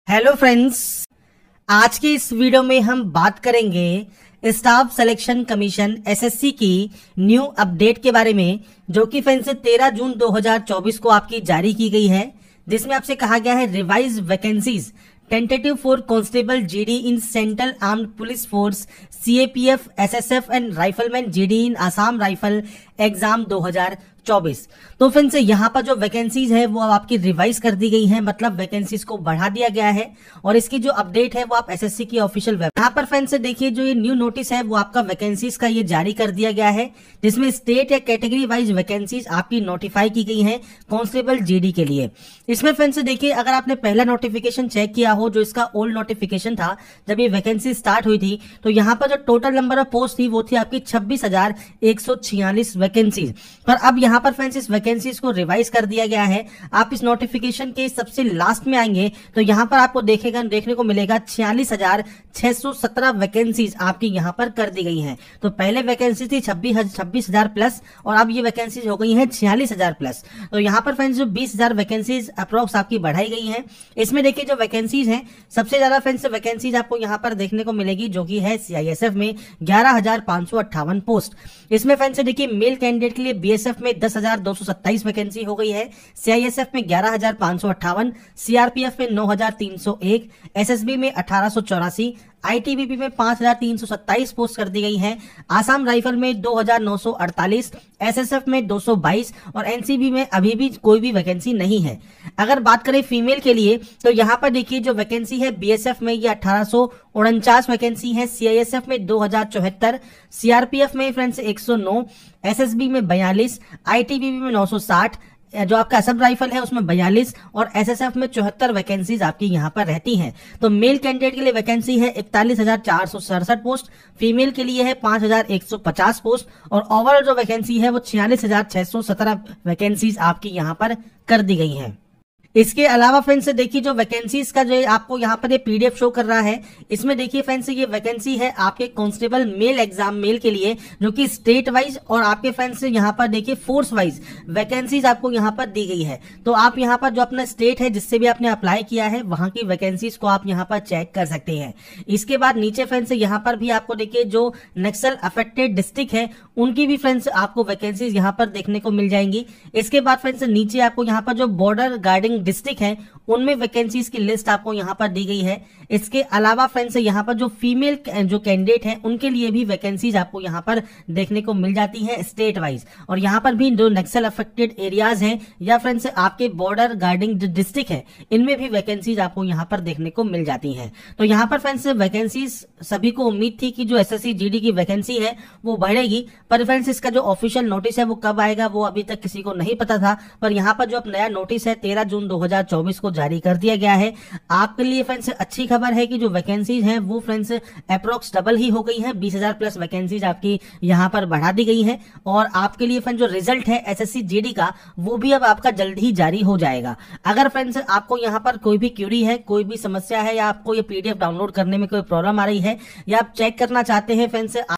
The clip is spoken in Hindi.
हेलो फ्रेंड्स, आज के इस वीडियो में हम बात करेंगे स्टाफ सिलेक्शन कमीशन एसएससी की न्यू अपडेट के बारे में, जो कि फ्रेंड्स 13 जून 2024 को आपकी जारी की गई है, जिसमें आपसे कहा गया है revise vacancies tentative for constable GD in central armed police force CAPF SSF and rifleman GD in Assam rifle exam 2024। तो फ्रेंड्स यहाँ पर जो वैकेंसीज है वो अब आपकी रिवाइज कर दी गई है, मतलब वैकेंसीज को बढ़ा दिया गया है। और इसकी जो अपडेट है वो आप एसएससी की ऑफिशियल वेब यहाँ पर फ्रेंड्स देखिए, जो ये न्यू नोटिस है वो आपका वैकेंसीज का ये जारी कर दिया गया है, जिसमें स्टेट या कैटेगरी वाइज वैकेंसीज आपकी नोटिफाई की गई है कांस्टेबल जीडी के लिए। इसमें फ्रेंड्स देखिए, अगर आपने पहला नोटिफिकेशन चेक किया हो, जो इसका ओल्ड नोटिफिकेशन था जब ये वैकेंसी स्टार्ट हुई थी, तो यहाँ पर जो टोटल नंबर ऑफ पोस्ट थी वो थी आपकी 26,146 वैकेंसीज। पर अब यहाँ पर फ्रेंड्स इस वैकेंसीज को रिवाइज कर दिया गया है। आप इस नोटिफिकेशन के सबसे लास्ट में आएंगे तो यहाँ पर आपको देखने को मिलेगा 46,617 वैकेंसीज आपकी यहाँ पर कर दी गई हैं। तो पहले वैकेंसी थी 26,000 प्लस, और अब ये वैकेंसीज हो गई हैं 46,000 प्लस। तो यहाँ पर फ्रेंड्स जो 20,000 वैकेंसीज अप्रोक्स आपकी बढ़ाई गई हैं। इसमें देखिए जो वैकेंसीज हैं, सबसे ज्यादा फ्रेंड्स वैकेंसीज आपको यहाँ पर देखने को मिलेगी, जो कि है सीआईएसएफ में 11,558 पोस्ट। इसमें फ्रेंड्स देखिए, मेल कैंडिडेट के लिए बीएसएफ में 10,227 वैकेंसी हो गई है, सीआईएसएफ में 11,558, सीआरपीएफ में 9,301, एसएसबी में 1,884, आईटीबीपी में 5,327 पोस्ट कर दी गई हैं, आसाम राइफल में 2,948, एसएसएफ में 222 और एनसीबी में अभी भी कोई भी वैकेंसी नहीं है। अगर बात करें फीमेल के लिए, तो यहाँ पर देखिए जो वैकेंसी है बीएसएफ में ये 1,849 वैकेंसी है, सीआईएसएफ में 2,074, सीआरपीएफ में फ्रेंड्स 109, एसएसबी में 42, आईटीबीपी में 960, जो आपका असम राइफल है उसमें 42 और एसएसएफ में 74 वैकेंसीज आपकी यहाँ पर रहती हैं। तो मेल कैंडिडेट के लिए वैकेंसी है 41,467 पोस्ट, फीमेल के लिए है 5,150 पोस्ट, और ओवरऑल जो वैकेंसी है वो 46,617 वैकेंसीज आपकी यहाँ पर कर दी गई हैं। इसके अलावा फ्रेंड्स देखिए, जो वैकेंसीज का जो आपको यहाँ पर ये पीडीएफ शो कर रहा है, इसमें देखिए फ्रेंड्स ये वैकेंसी है आपके कांस्टेबल मेल एग्जाम मेल के लिए, जो कि स्टेट वाइज और आपके फ्रेंड्स यहाँ पर देखिए फोर्स वाइज वैकेंसीज आपको यहाँ पर दी गई है। तो आप यहाँ पर जो अपना स्टेट है जिससे भी आपने अप्लाई किया है वहां की वैकेंसीज को आप यहाँ पर चेक कर सकते हैं। इसके बाद नीचे फ्रेंड्स यहाँ पर भी आपको देखिए जो नक्सल अफेक्टेड डिस्ट्रिक्ट है उनकी भी फ्रेंड्स आपको वैकेंसीज यहाँ पर देखने को मिल जाएंगी। इसके बाद फ्रेंड्स नीचे आपको यहाँ पर जो बॉर्डर गार्डिंग डिस्ट्रिक्ट है उनमें वैकेंसीज की लिस्ट आपको यहाँ पर दी गई है। इसके अलावा फ्रेंड्स यहाँ पर जो फीमेल जो कैंडिडेट हैं उनके लिए भी वैकेंसीज आपको यहाँ पर देखने को मिल जाती है स्टेट वाइज, और यहाँ पर भी जो नक्सल अफेक्टेड एरियाज हैं या फ्रेंड्स आपके बॉर्डर गार्डिंग डिस्ट्रिक्ट है इनमें भी वैकेंसीज आपको यहाँ पर देखने को मिल जाती है। तो यहाँ पर फ्रेंड्स वैकेंसीज सभी को उम्मीद थी कि जो एसएससी जीडी की वैकेंसी है वो बढ़ेगी, पर फ्रेंड्स इसका जो ऑफिशियल नोटिस है वो कब आएगा वो अभी तक किसी को नहीं पता था। पर यहाँ पर जो नया नोटिस है 13 जून 2024 को जारी कर दिया गया है। आपके लिए फ्रेंड्स अच्छी खबर है कि जो वैकेंसीज हैं वो फ्रेंड्स अप्रोक्स डबल ही हो गई है, 20,000 प्लस वैकेंसीज आपकी यहाँ पर बढ़ा दी गई है। और आपके लिए फ्रेंड्स जो रिजल्ट है एसएससी जीडी का वो भी अब आपका जल्द ही जारी हो जाएगा। अगर फ्रेंड्स आपको यहाँ पर कोई भी क्यूरी है, कोई भी समस्या है, या आपको ये पीडीएफ डाउनलोड करने में कोई प्रॉब्लम आ रही है, या आप चेक करना चाहते हैं फ्रेंड्स